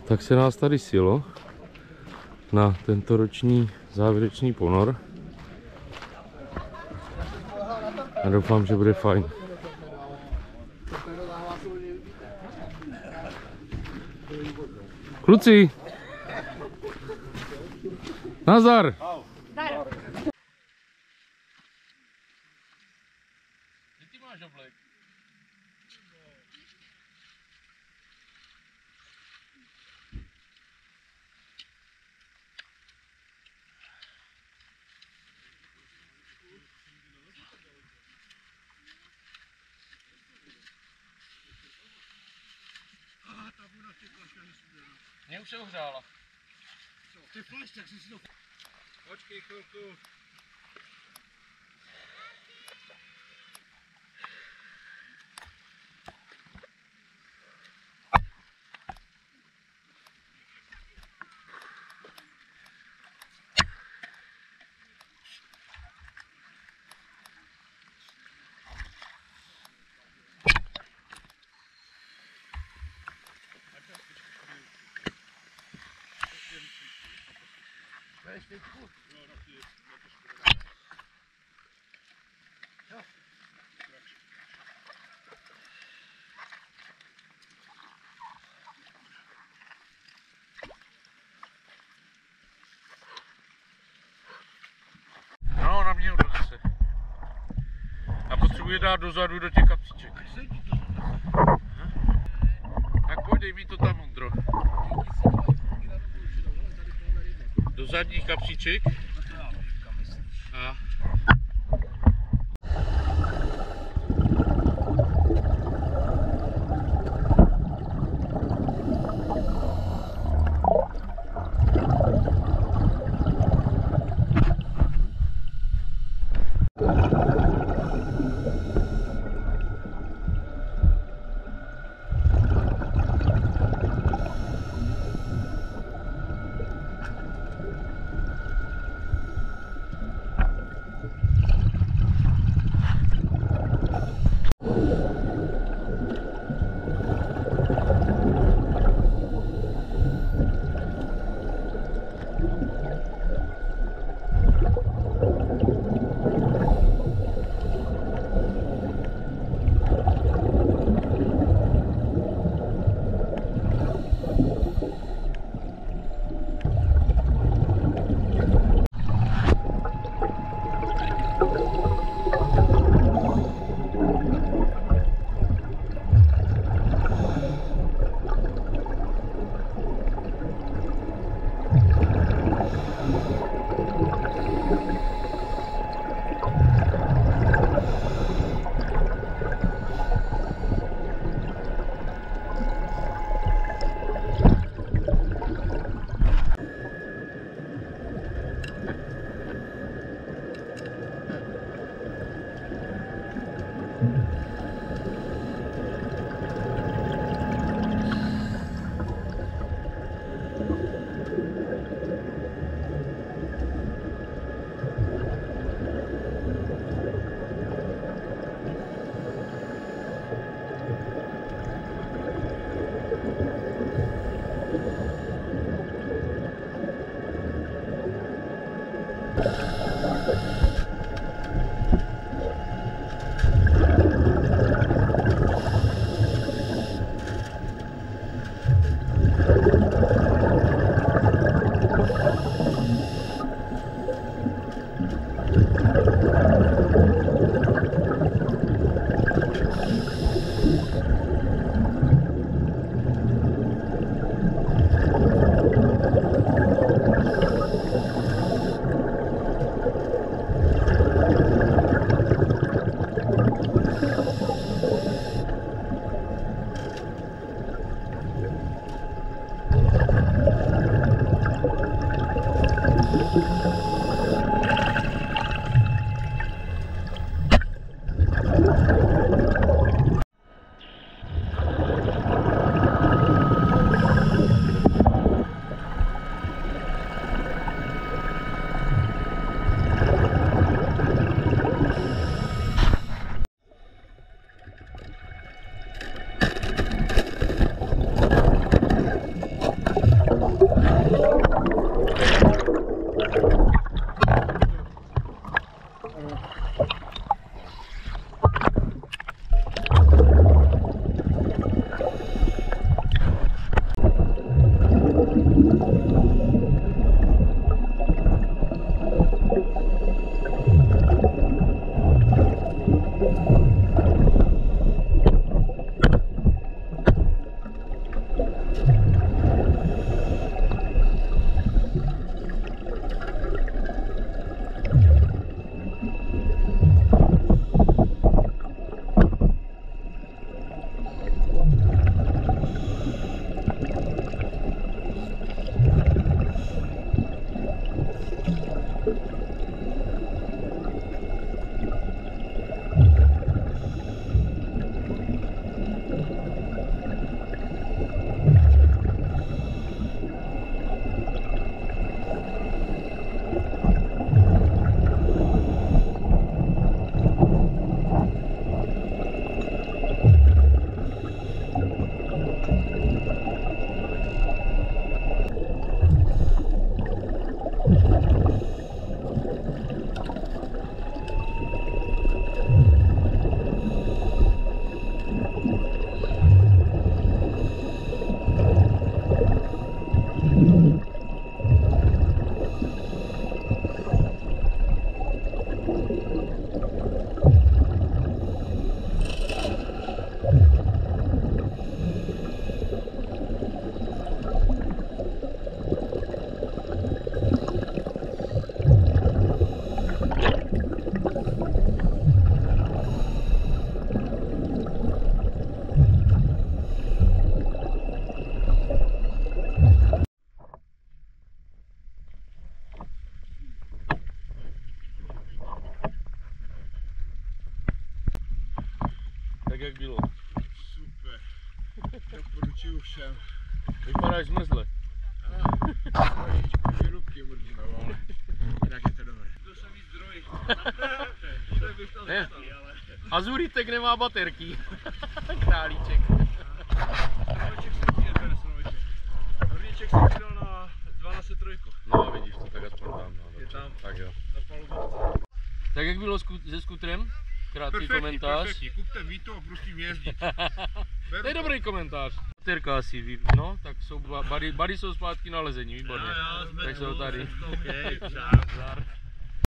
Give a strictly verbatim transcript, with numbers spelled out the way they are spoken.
Tak se nás tady sjelo na tento roční závěrečný ponor. A doufám, že bude fajn. Kluci! Nazdar! Kde ty máš oblek? Mně už se ohřála. Ty flash, tak jsi si to... Počkej chvilku. No, na mě zase. A potřebuje dát dozadu do těch kapsiček. Tak pojď, dej mi to tam, Ondro. Do zadních kapsiček. A... jak bylo. Super. Doporučuju všem. Vypadáš zmrzle. Trošičku výrubky mrznou, ale jinak je to dobré. To jsem víc zdroj. To bych to Ne. dostal, ale... Azuritek nemá baterky. Králíček. Stromeček jsem ti nebere, stromeček. Horníček jsem ti dal na dvanáct tři. No vidíš to, tak aspoň tam. No, Je tam. tak jo. Na palubovce. Tak jak bylo sku- se skutrem? Krátký Perfektní, komentář. perfektní. Kupte Vito a prosím jezdit. To je dobrý komentář. Baterka asi, ví- no, tak jsou, bady, bady jsou zpátky na lezení, výborně. Tak jsou tady. Okay, čau.